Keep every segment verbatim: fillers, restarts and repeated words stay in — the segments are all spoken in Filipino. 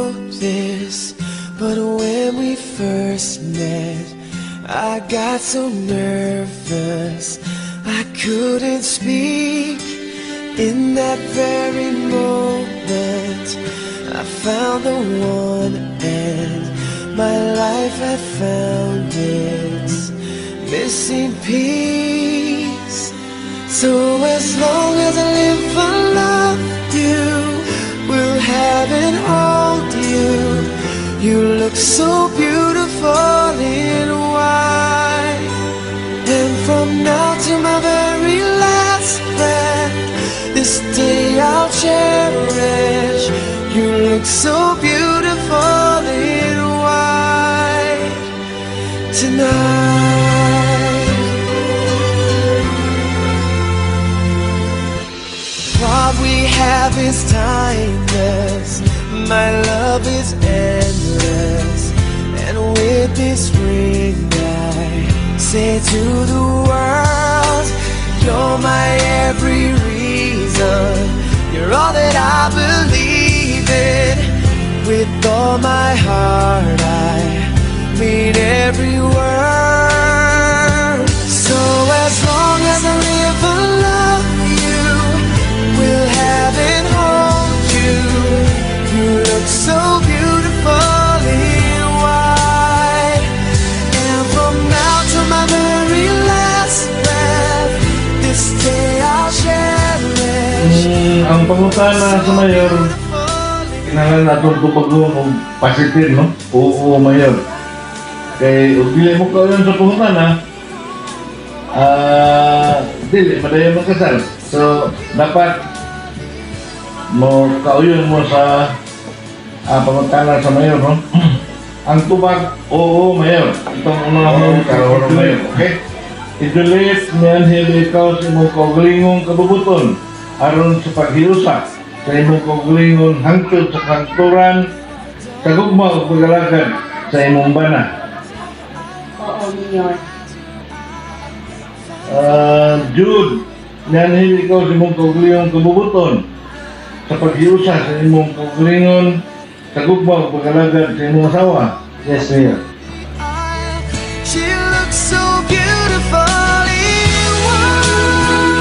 know this, but when we first met, I got so nervous I couldn't speak. In that very moment I found the one, and my life had found its missing piece. So as long as I live, I love you, will have and hold you. You look so beautiful in white, and from now to my very last breath, this day I'll cherish. You look so beautiful in white tonight. What we have is timeless, my love is endless, and with this ring I say to the world, you're my every reason, you're all that I believe in. With all my heart I mean every word. So as long as I live, I love you, will have and hold you. You look so beautiful in white, and from now to my very last breath, this day I'll cherish. Hmm, ang pangutana sa mayor, kailangan natin ito pag-uong positive, no? Oo, mayor. Kaya, pili mo ka yun sa pangutana, ah, dili, madayon magkasal. So, dapat mo kauyon mo sa ah, pangutana sa mayor, no? Ang tubag, oo, mayor. Itong unang karoon ng mayor, okay? Idulit niyan hindi ikaw sa imong kaugalingong kabubuton aron sa paghiusa sa imong kaugalingon hangtod sa kanturan sa gugma o pagalagad sa imong bana. Oo, Mayor. Uh, Jude, niyan hindi ikaw sa imong kaugalingong kabubuton sa paghiusa sa imong kaugalingon sa gugma o pagalagad sa imong asawa. Yes, Mayor. She looks so beautiful in white.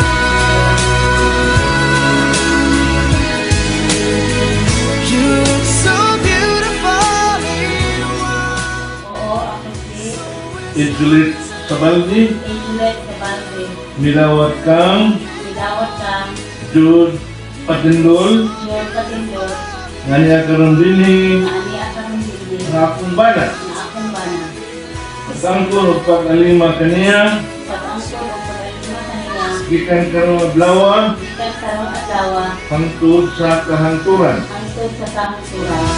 You look so beautiful in white. Oo, ako si Idulit sa baldi, Inlet Sabante. nilawat kang Sigawat kang Jude Patindol, Mayor Patindol nga niya karon dinhi na ani akang hindi nga akong bana. na akong bana. Pagangkon o pag-alima kaniya, Pag-angkol o pag-alima kanila, gikan karon adlaw ikat karong adlaw, hangtod sa kahangturan. angkol sa kahangturan.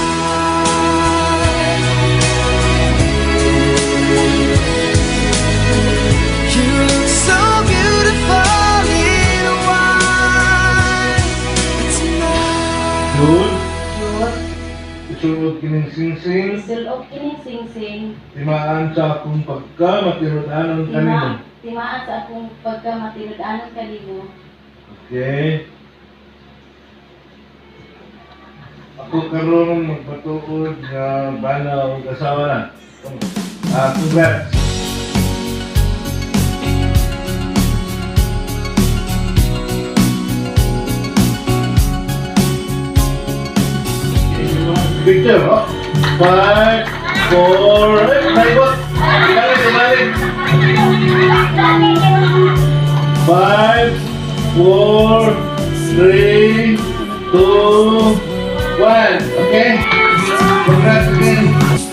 You look so beautiful in white tonight. Jude, Jud, isulod kining singsing, sulok kining singsing, timaan sa akong pagka matinud-anon kanimo. tima, timaan sa akong pagkamatinud-anon kanimo. Okay. Ako karon magpatuod nga bana o kasawa na. Ah, congrats. Picture, oh. Five, four, eh, naikot. Balik, balik. Five, four, three, two, one. Okay? Congrats again.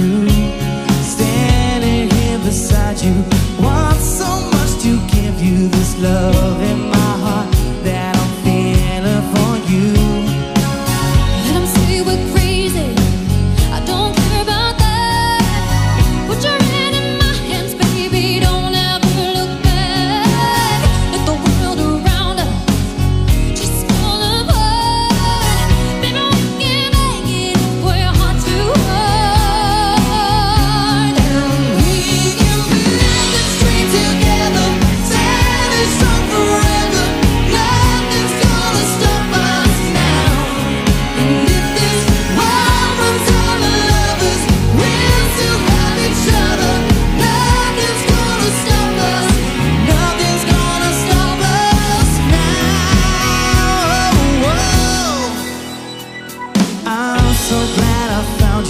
Standing here beside you, want so much to give you this love in my heart that I'm feeling for you. Let 'em say we're crazy. I don't care about that. Put your hand in my hands, baby. Don't ever look back. Let the world around us just fall apart. Baby, we can make it if we're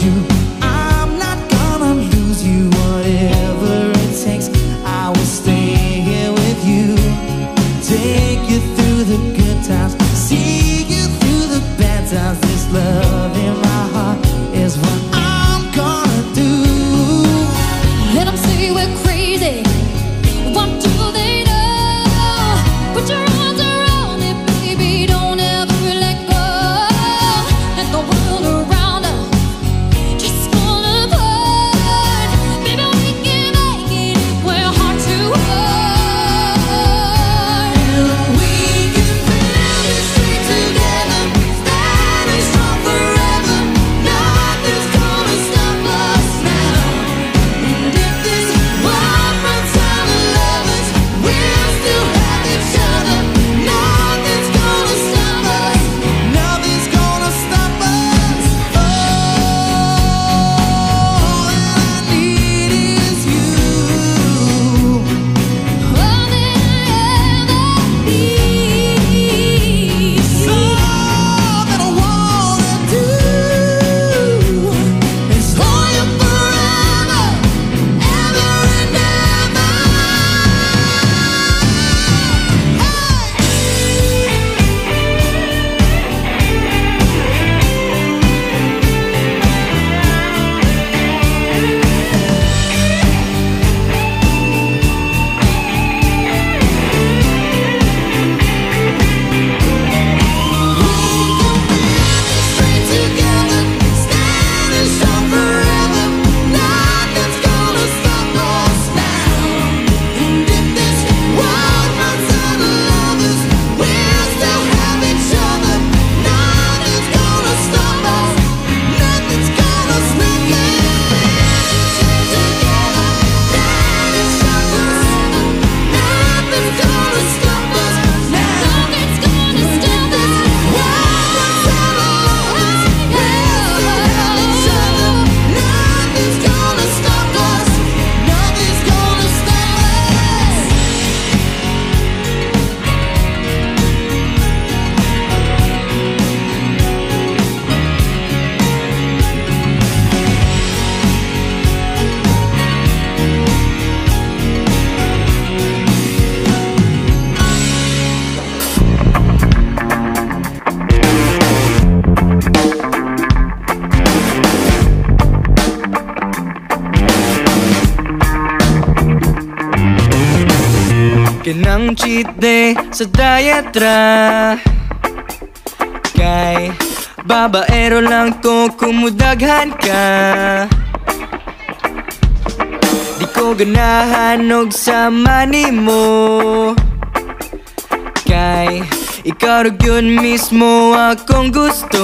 you. I'm not gonna lose you. Whatever it takes, I will stay here with you. Take you through the good times, see you through the bad times. This love in my heart is what I'm gonna do. Let them say we're crazy. What do they know? Put your arms around me, baby. Don't ever let go. Let the world around us just fall apart. Baby, we can make it if we're heart to heart. We can build this street together, standing strong forever. Nothing's gonna stop us now. And if this world runs out of lovers, we'll still have each other. Nothing's gonna stop us. Nothing's gonna stop us. All I need is you. All that I ever need. All that I wanna do is hold you forever, ever and ever. Straight together, standing strong forever. Nothing's gonna stop us now. And if this world runs out of lovers, we'll still have each other. Nothing's gonna stop us. Nothing's gonna stop us. Straight together, standing strong forever. Nothing's gonna stop us now. Nothing's gonna stop us. World runs out of lovers, we'll still have each other. Nothing's gonna stop us. Nothing's gonna stop us. Kanang cheat day sa diet ra. Kay babaero lang to kumudaghan ka. Di ko ganahan og sama nimo. Kay ikaw ra gyud mismo akong gusto.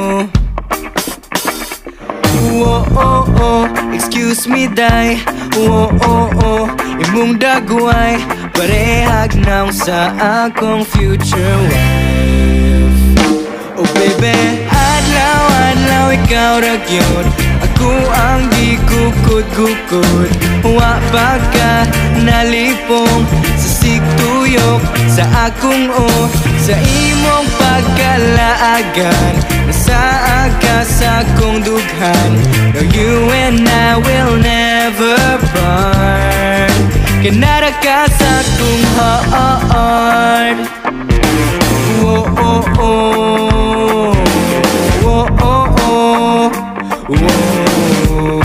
Oh, oh, oh, excuse me, day. Oh, oh, oh, imong dagway parehag naw sa akong future wife. Oh baby, adlaw, adlaw, ikaw ra gyud. Ako ang gikukod-gukod. Wa pa ka nalipong sa sigtuyok sa akong o sa imong pagkalaagan. Nasaa ka sa akong dughan. No, you and I will never part. Kanara ka sa akong heart. Oh, oh, oh. Oh, oh, oh. Oh.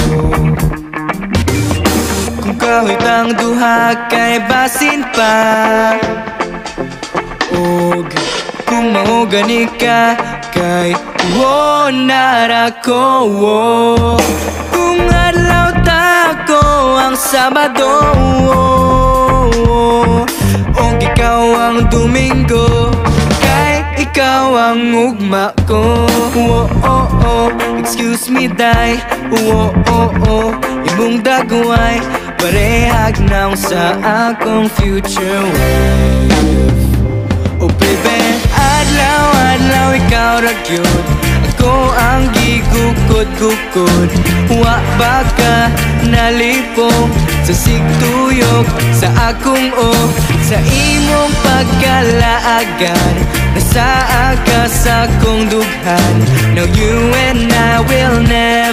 Kung kahit ang duha kay basin pa. Og kung maugani ka kay wo nara ko wo. Kung adlaw ta ko ang Sabado og ikaw ang Domingo kay ikaw ang ugma ko. Oh, oh, oh, excuse me, day. Oh, oh, oh, imong dagway parehag naw sa akong future wife. Oh baby, adlaw, adlaw, ikaw ra gyud. Ako ang gigukod-gukod. Wa ba ka nalipong sa sigtuyok sa akong o sa imong pagkalaagan. Nasaa ka sa akong dughan. Now you and I will never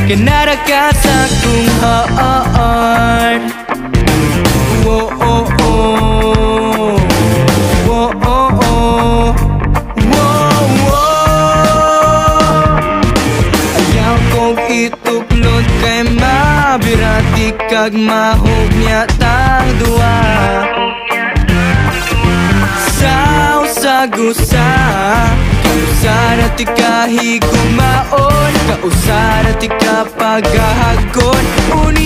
Kanara ka sa kong heart. Oh oh oh, oh oh oh, oh oh. Ayaw kong ituklod kay mabirati kag mahog niya tang duwa. Sa usag-usa, kausara ti ka higumaon, kausara ti ka paghahagon. Uni